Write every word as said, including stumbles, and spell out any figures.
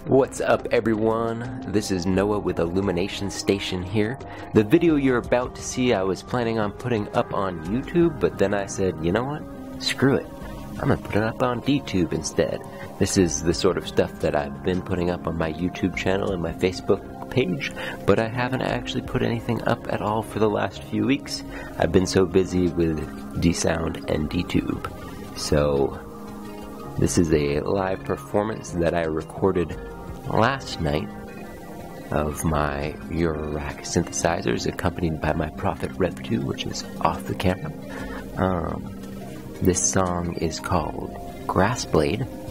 What's up everyone? This is Noah with Illumination Station here. The video you're about to see I was planning on putting up on YouTube, but then I said, you know what? Screw it. I'm gonna put it up on DTube instead. This is the sort of stuff that I've been putting up on my YouTube channel and my Facebook page, but I haven't actually put anything up at all for the last few weeks. I've been so busy with D-Sound and DTube. So, this is a live performance that I recorded last night of my Eurorack synthesizers, accompanied by my Prophet Rev two, which is off the camera. Um, this song is called Grassblade.